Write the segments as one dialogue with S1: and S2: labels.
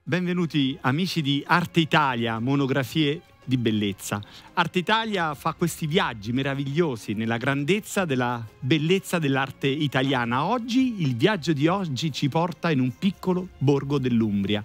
S1: Benvenuti amici di Arte Italia, monografie di bellezza. Arte Italia fa questi viaggi meravigliosi nella grandezza della bellezza dell'arte italiana. Oggi, il viaggio di oggi ci porta in un piccolo borgo dell'Umbria.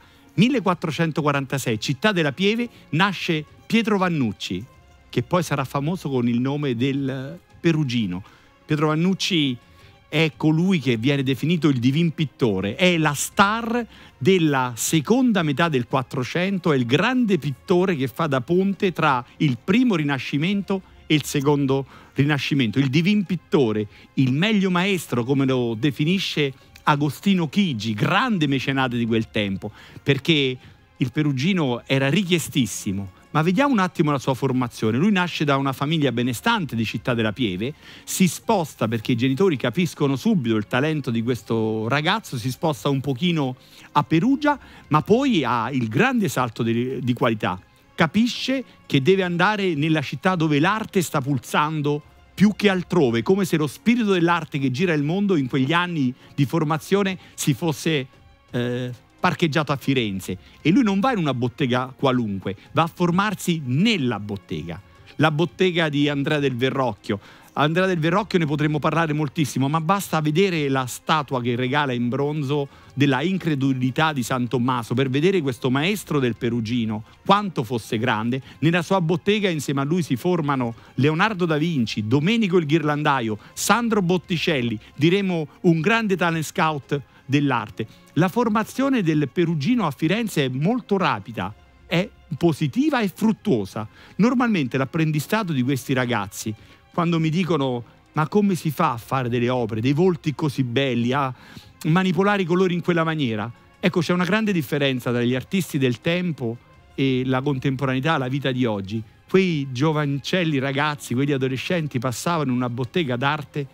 S1: 1446, città della Pieve, nasce Pietro Vannucci, che poi sarà famoso con il nome del Perugino. Pietro Vannucci è colui che viene definito il divin pittore, è la star della seconda metà del Quattrocento, è il grande pittore che fa da ponte tra il primo Rinascimento e il secondo Rinascimento, il divin pittore, il meglio maestro, come lo definisce Agostino Chigi, grande mecenate di quel tempo, perché il Perugino era richiestissimo. Ma vediamo un attimo la sua formazione. Lui nasce da una famiglia benestante di Città della Pieve, si sposta perché i genitori capiscono subito il talento di questo ragazzo, si sposta un pochino a Perugia, ma poi ha il grande salto di qualità. Capisce che deve andare nella città dove l'arte sta pulsando più che altrove, come se lo spirito dell'arte che gira il mondo in quegli anni di formazione si fosse parcheggiato a Firenze, e lui non va in una bottega qualunque, va a formarsi nella bottega, la bottega di Andrea del Verrocchio. Andrea del Verrocchio ne potremmo parlare moltissimo, ma basta vedere la statua che regala in bronzo della incredulità di San Tommaso per vedere questo maestro del Perugino quanto fosse grande. Nella sua bottega insieme a lui si formano Leonardo da Vinci, Domenico il Ghirlandaio, Sandro Botticelli, diremo un grande talent scout dell'arte. La formazione del Perugino a Firenze è molto rapida, è positiva e fruttuosa. Normalmente l'apprendistato di questi ragazzi, quando mi dicono ma come si fa a fare delle opere, dei volti così belli, a manipolare i colori in quella maniera, ecco, c'è una grande differenza tra gli artisti del tempo e la contemporaneità, la vita di oggi. Quei giovancelli ragazzi, quegli adolescenti passavano in una bottega d'arte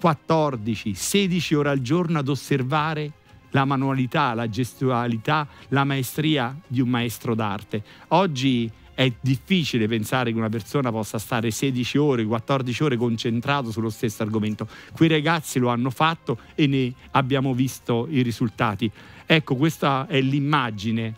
S1: 14-16 ore al giorno ad osservare la manualità, la gestualità, la maestria di un maestro d'arte. Oggi è difficile pensare che una persona possa stare 16 ore, 14 ore concentrato sullo stesso argomento. Quei ragazzi lo hanno fatto e ne abbiamo visto i risultati. Ecco, questa è l'immagine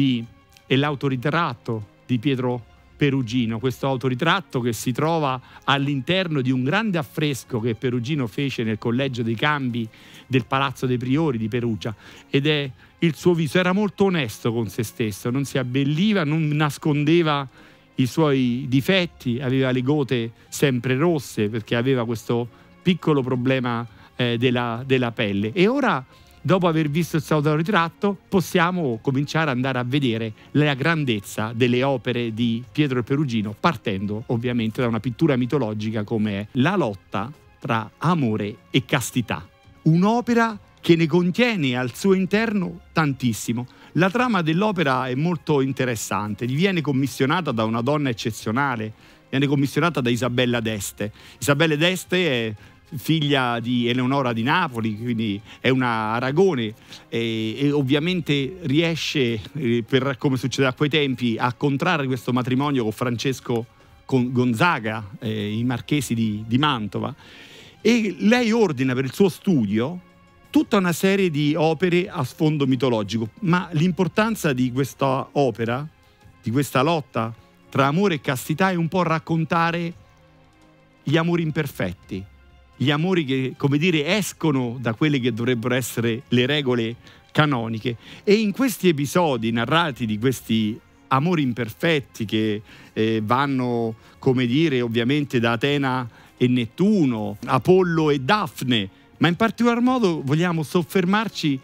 S1: e l'autoritratto di Pietro Perugino, questo autoritratto che si trova all'interno di un grande affresco che Perugino fece nel Collegio dei Cambi del Palazzo dei Priori di Perugia, ed è il suo viso. Era molto onesto con se stesso, non si abbelliva, non nascondeva i suoi difetti, aveva le gote sempre rosse perché aveva questo piccolo problema della pelle. E ora, dopo aver visto il suo autoritratto, possiamo cominciare ad andare a vedere la grandezza delle opere di Pietro il Perugino, partendo ovviamente da una pittura mitologica come è La lotta tra amore e castità. Un'opera che ne contiene al suo interno tantissimo. La trama dell'opera è molto interessante, gli viene commissionata da una donna eccezionale, viene commissionata da Isabella d'Este. Isabella d'Este è figlia di Eleonora di Napoli, quindi è una Aragone, e ovviamente riesce, come succede a quei tempi, a contrarre questo matrimonio con Francesco Gonzaga, i marchesi di Mantova, e lei ordina per il suo studio tutta una serie di opere a sfondo mitologico. Ma l'importanza di questa opera, di questa lotta tra amore e castità, è un po' raccontare gli amori imperfetti, gli amori che, come dire, escono da quelle che dovrebbero essere le regole canoniche. E in questi episodi narrati di questi amori imperfetti che vanno, come dire, ovviamente da Atena e Nettuno, Apollo e Dafne, ma in particolar modo vogliamo soffermarci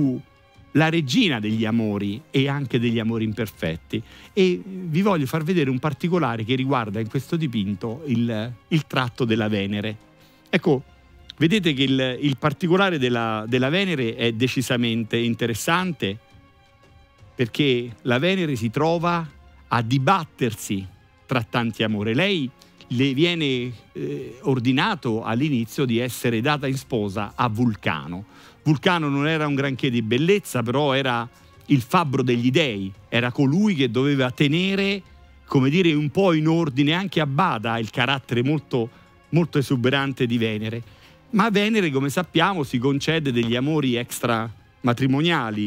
S1: sulla regina degli amori e anche degli amori imperfetti. E vi voglio far vedere un particolare che riguarda in questo dipinto il tratto della Venere. Ecco, vedete che il particolare della Venere è decisamente interessante, perché la Venere si trova a dibattersi tra tanti amori. Lei le viene ordinato all'inizio di essere data in sposa a Vulcano. Vulcano non era un granché di bellezza, però era il fabbro degli dei, era colui che doveva tenere, come dire, un po' in ordine, anche a bada il carattere molto, molto esuberante di Venere. Ma Venere, come sappiamo, si concede degli amori extramatrimoniali,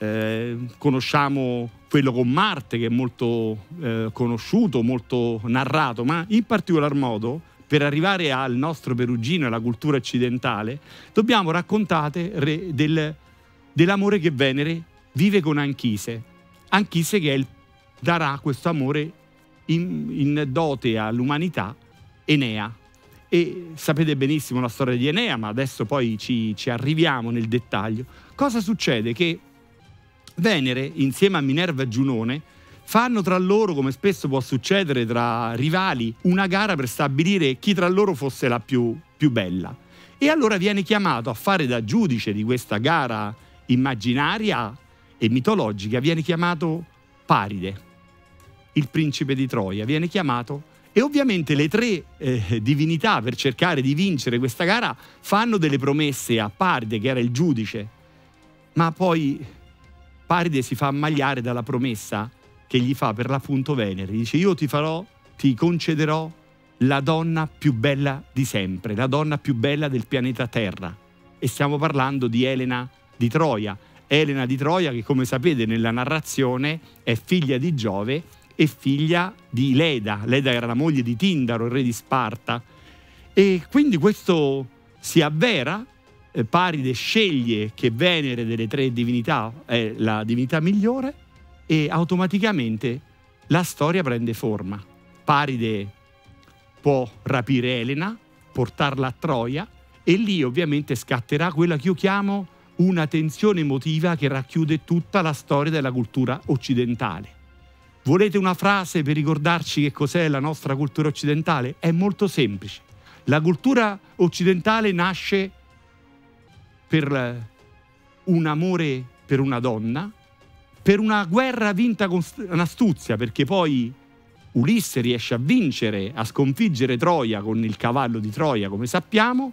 S1: conosciamo quello con Marte, che è molto conosciuto, molto narrato, ma in particolar modo, per arrivare al nostro Perugino e alla cultura occidentale, dobbiamo raccontate dell'amore che Venere vive con Anchise. Anchise che darà questo amore in dote all'umanità, Enea. E sapete benissimo la storia di Enea, ma adesso poi ci arriviamo nel dettaglio. Cosa succede? Che Venere, insieme a Minerva e Giunone, fanno tra loro, come spesso può succedere tra rivali, una gara per stabilire chi tra loro fosse la più bella. E allora viene chiamato a fare da giudice di questa gara immaginaria e mitologica, viene chiamato Paride, il principe di Troia, viene chiamato. E ovviamente le tre divinità, per cercare di vincere questa gara, fanno delle promesse a Paride, che era il giudice, ma poi Paride si fa ammagliare dalla promessa che gli fa per l'appunto Venere. Dice: io ti concederò la donna più bella di sempre, la donna più bella del pianeta Terra. E stiamo parlando di Elena di Troia. Elena di Troia che, come sapete nella narrazione, è figlia di Giove e figlia di Leda. Leda era la moglie di Tindaro, il re di Sparta. E quindi questo si avvera. Paride sceglie che Venere delle tre divinità è la divinità migliore e automaticamente la storia prende forma. Paride può rapire Elena, portarla a Troia e lì ovviamente scatterà quella che io chiamo una tensione emotiva che racchiude tutta la storia della cultura occidentale. Volete una frase per ricordarci che cos'è la nostra cultura occidentale? È molto semplice. La cultura occidentale nasce per un amore per una donna, per una guerra vinta con un'astuzia, perché poi Ulisse riesce a vincere, a sconfiggere Troia con il cavallo di Troia, come sappiamo,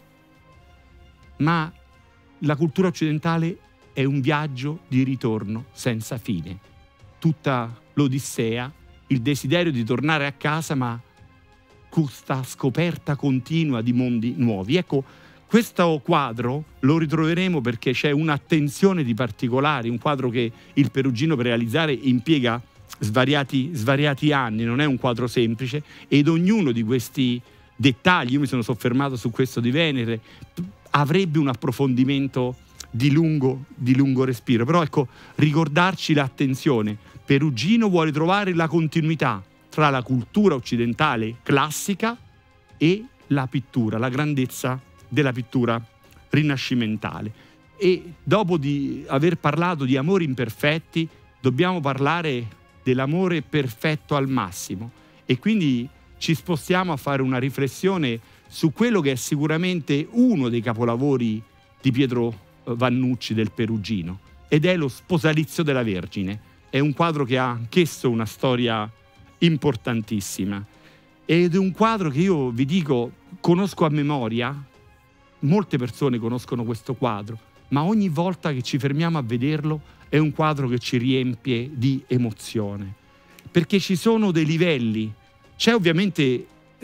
S1: ma la cultura occidentale è un viaggio di ritorno senza fine. Tutta l'Odissea, il desiderio di tornare a casa, ma questa scoperta continua di mondi nuovi. Ecco, questo quadro lo ritroveremo perché c'è un'attenzione di particolari, un quadro che il Perugino per realizzare impiega svariati anni, non è un quadro semplice, ed ognuno di questi dettagli, io mi sono soffermato su questo di Venere, avrebbe un approfondimento di lungo respiro. Però ecco, ricordarci l'attenzione. Perugino vuole trovare la continuità tra la cultura occidentale classica e la pittura, la grandezza della pittura rinascimentale. E dopo di aver parlato di amori imperfetti, dobbiamo parlare dell'amore perfetto al massimo, e quindi ci spostiamo a fare una riflessione su quello che è sicuramente uno dei capolavori di Pietro Vannucci del Perugino, ed è lo Sposalizio della Vergine. È un quadro che ha anch'esso una storia importantissima, ed è un quadro che io vi dico conosco a memoria. Molte persone conoscono questo quadro, ma ogni volta che ci fermiamo a vederlo è un quadro che ci riempie di emozione, perché ci sono dei livelli. C'è ovviamente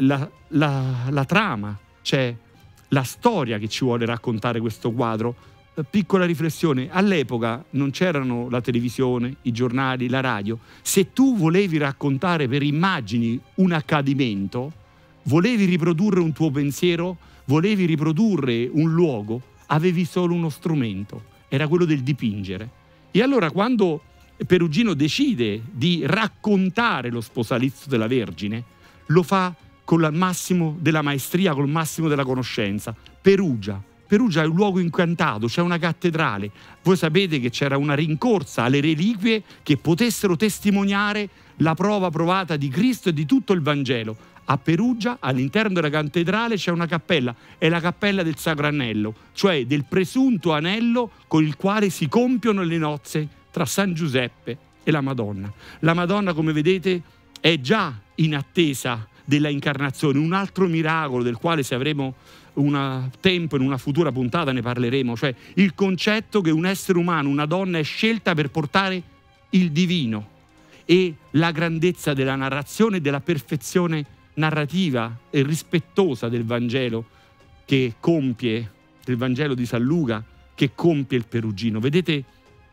S1: la trama, c'è la storia che ci vuole raccontare questo quadro. Piccola riflessione: all'epoca non c'erano la televisione, i giornali, la radio. Se tu volevi raccontare per immagini un accadimento, volevi riprodurre un tuo pensiero, volevi riprodurre un luogo, avevi solo uno strumento, era quello del dipingere. E allora quando Perugino decide di raccontare lo Sposalizio della Vergine, lo fa con il massimo della maestria, con il massimo della conoscenza. Perugia è un luogo incantato, c'è una cattedrale. Voi sapete che c'era una rincorsa alle reliquie che potessero testimoniare la prova provata di Cristo e di tutto il Vangelo. A Perugia, all'interno della cattedrale, c'è una cappella, è la cappella del Sacro Anello, cioè del presunto anello con il quale si compiono le nozze tra San Giuseppe e la Madonna. La Madonna, come vedete, è già in attesa della incarnazione, un altro miracolo del quale, se avremo un tempo in una futura puntata, ne parleremo, cioè il concetto che un essere umano, una donna, è scelta per portare il divino, e la grandezza della narrazione e della perfezione narrativa e rispettosa del Vangelo che compie, del Vangelo di San Luca, che compie il Perugino. Vedete,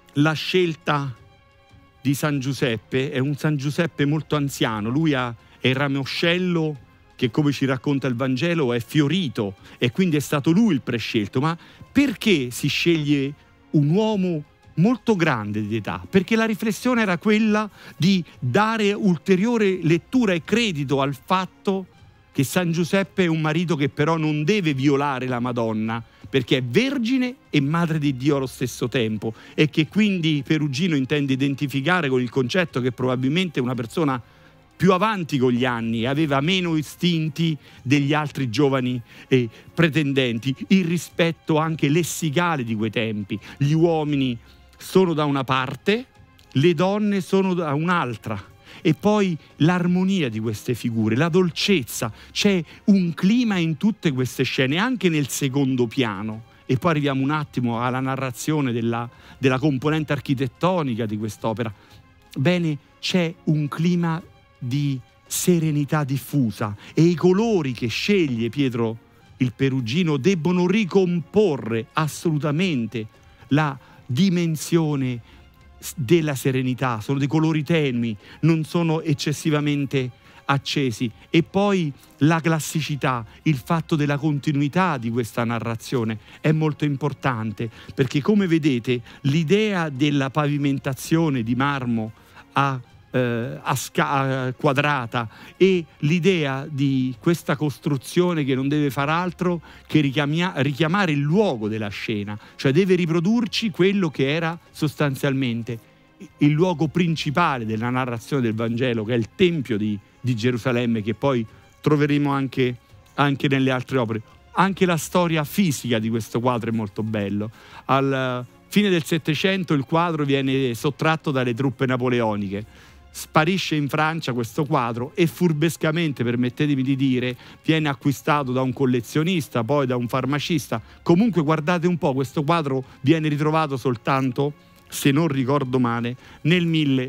S1: la scelta di San Giuseppe è un San Giuseppe molto anziano. Lui è il ramoscello che, come ci racconta il Vangelo, è fiorito, e quindi è stato lui il prescelto. Ma perché si sceglie un uomo molto grande di età? Perché la riflessione era quella di dare ulteriore lettura e credito al fatto che San Giuseppe è un marito che però non deve violare la Madonna, perché è vergine e madre di Dio allo stesso tempo, e che quindi Perugino intende identificare con il concetto che probabilmente una persona più avanti con gli anni, aveva meno istinti degli altri giovani pretendenti, il rispetto anche lessicale di quei tempi. Gli uomini sono da una parte, le donne sono da un'altra. E poi l'armonia di queste figure, la dolcezza, c'è un clima in tutte queste scene, anche nel secondo piano. E poi arriviamo un attimo alla narrazione della componente architettonica di quest'opera. Bene, c'è un clima di serenità diffusa, e i colori che sceglie Pietro il Perugino debbono ricomporre assolutamente la dimensione della serenità. Sono dei colori tenui, non sono eccessivamente accesi. E poi la classicità, il fatto della continuità di questa narrazione è molto importante, perché come vedete l'idea della pavimentazione di marmo quadrata e l'idea di questa costruzione che non deve far altro che richiamare il luogo della scena, cioè deve riprodurci quello che era sostanzialmente il luogo principale della narrazione del Vangelo, che è il Tempio di Gerusalemme, che poi troveremo anche nelle altre opere. Anche la storia fisica di questo quadro è molto bello. Al fine del Settecento il quadro viene sottratto dalle truppe napoleoniche. Sparisce in Francia questo quadro e furbescamente, permettetemi di dire, viene acquistato da un collezionista, poi da un farmacista. Comunque guardate un po', questo quadro viene ritrovato soltanto, se non ricordo male, nel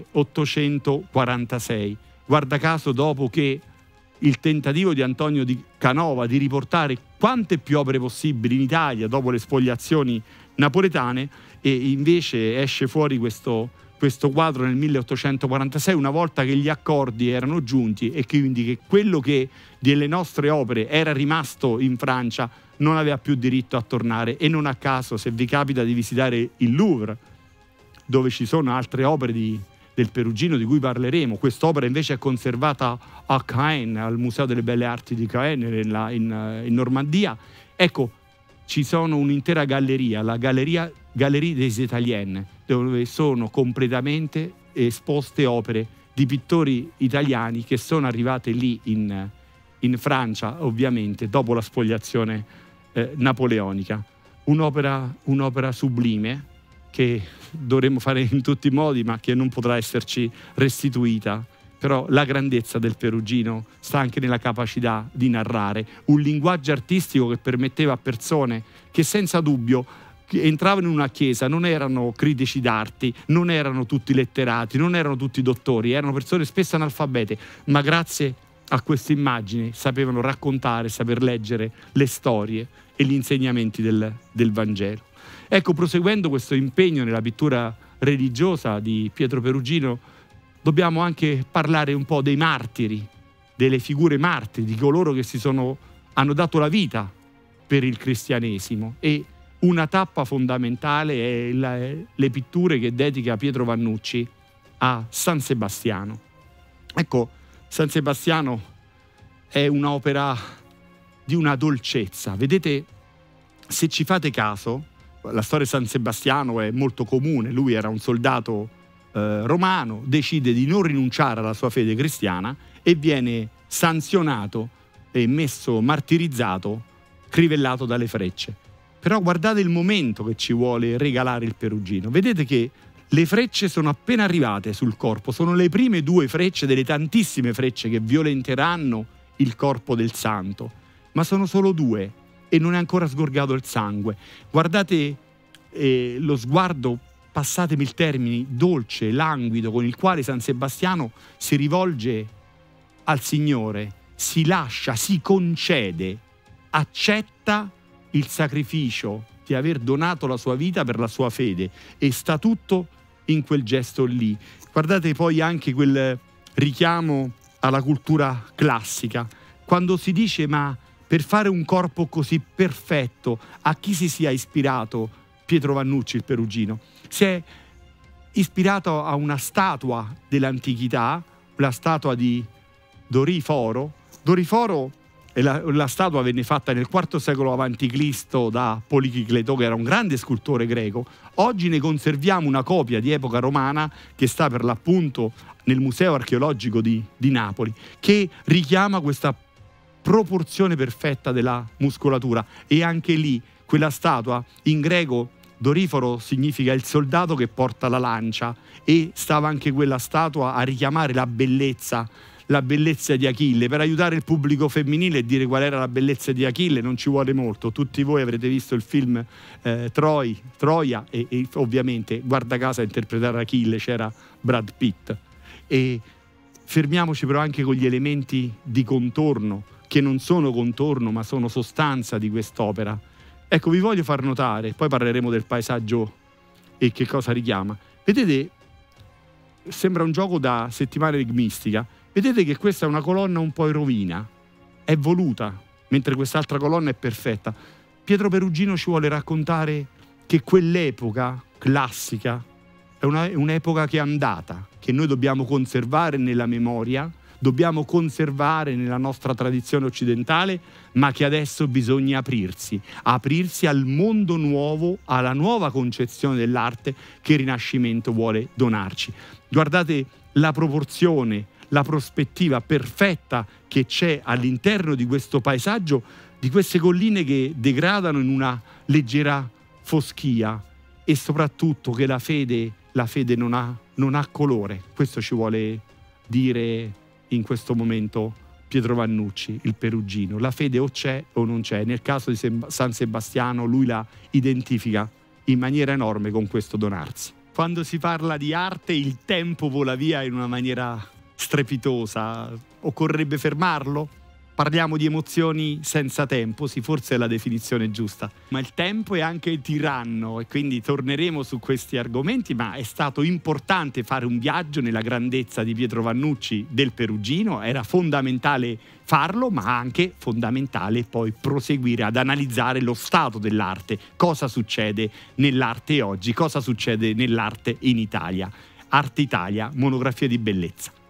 S1: 1846. Guarda caso, dopo che il tentativo di Antonio di Canova di riportare quante più opere possibili in Italia dopo le spoliazioni napoletane, e invece esce fuori questo quadro nel 1846, una volta che gli accordi erano giunti e quindi che quello che delle nostre opere era rimasto in Francia non aveva più diritto a tornare. E non a caso, se vi capita di visitare il Louvre, dove ci sono altre opere del Perugino di cui parleremo, quest'opera invece è conservata a Caen, al Museo delle Belle Arti di Caen in Normandia. Ecco, ci sono un'intera galleria, la Galerie des Italiens, dove sono completamente esposte opere di pittori italiani che sono arrivate lì in Francia, ovviamente, dopo la spoliazione napoleonica. Un'opera sublime che dovremmo fare in tutti i modi, ma che non potrà esserci restituita. Però la grandezza del Perugino sta anche nella capacità di narrare un linguaggio artistico che permetteva a persone che senza dubbio entravano in una chiesa, non erano critici d'arti, non erano tutti letterati, non erano tutti dottori, erano persone spesso analfabete, ma grazie a queste immagini sapevano raccontare, saper leggere le storie e gli insegnamenti del Vangelo. Ecco, proseguendo questo impegno nella pittura religiosa di Pietro Perugino, dobbiamo anche parlare un po' dei martiri, delle figure martiri, di coloro che hanno dato la vita per il cristianesimo. E una tappa fondamentale è le pitture che dedica Pietro Vannucci a San Sebastiano. Ecco, San Sebastiano è un'opera di una dolcezza. Vedete, se ci fate caso, la storia di San Sebastiano è molto comune. Lui era un soldato romano, decide di non rinunciare alla sua fede cristiana e viene sanzionato e martirizzato, crivellato dalle frecce. Però guardate il momento che ci vuole regalare il Perugino. Vedete che le frecce sono appena arrivate sul corpo, sono le prime 2 frecce delle tantissime frecce che violenteranno il corpo del santo, ma sono solo 2 e non è ancora sgorgato il sangue. Guardate lo sguardo, passatemi il termine, dolce, languido, con il quale San Sebastiano si rivolge al Signore, si lascia, si concede, accetta il sacrificio di aver donato la sua vita per la sua fede, e sta tutto in quel gesto lì. Guardate poi anche quel richiamo alla cultura classica, quando si dice: ma per fare un corpo così perfetto, a chi si sia ispirato Pietro Vannucci, il perugino? Si è ispirato a una statua dell'antichità, la statua di Doriforo. Doriforo, la statua venne fatta nel IV secolo a.C. da Policicleto, che era un grande scultore greco. Oggi ne conserviamo una copia di epoca romana che sta per l'appunto nel Museo Archeologico di Napoli, che richiama questa proporzione perfetta della muscolatura. E anche lì quella statua, in greco Doriforo significa il soldato che porta la lancia, e stava anche quella statua a richiamare la bellezza di Achille. Per aiutare il pubblico femminile e dire qual era la bellezza di Achille non ci vuole molto. Tutti voi avrete visto il film Troia, e ovviamente, guarda caso, a interpretare Achille c'era Brad Pitt. E fermiamoci però anche con gli elementi di contorno, che non sono contorno ma sono sostanza di quest'opera. Ecco, vi voglio far notare, poi parleremo del paesaggio e che cosa richiama. Vedete, sembra un gioco da settimana enigmistica. Vedete che questa è una colonna un po' in rovina, è voluta, mentre quest'altra colonna è perfetta. Pietro Perugino ci vuole raccontare che quell'epoca classica è un'epoca che è andata, che noi dobbiamo conservare nella memoria, dobbiamo conservare nella nostra tradizione occidentale, ma che adesso bisogna aprirsi al mondo nuovo, alla nuova concezione dell'arte che il Rinascimento vuole donarci. Guardate la proporzione, la prospettiva perfetta che c'è all'interno di questo paesaggio, di queste colline che degradano in una leggera foschia, e soprattutto che la fede non ha colore. Questo ci vuole dire in questo momento Pietro Vannucci, il perugino. La fede o c'è o non c'è. Nel caso di San Sebastiano lui la identifica in maniera enorme con questo donarsi. Quando si parla di arte il tempo vola via in una maniera strepitosa. Occorrerebbe fermarlo? Parliamo di emozioni senza tempo, sì, forse è la definizione giusta. Ma il tempo è anche tiranno, e quindi torneremo su questi argomenti, ma è stato importante fare un viaggio nella grandezza di Pietro Vannucci, del perugino. Era fondamentale farlo, ma anche fondamentale poi proseguire ad analizzare lo stato dell'arte. Cosa succede nell'arte oggi? Cosa succede nell'arte in Italia? Arte Italia, monografia di bellezza.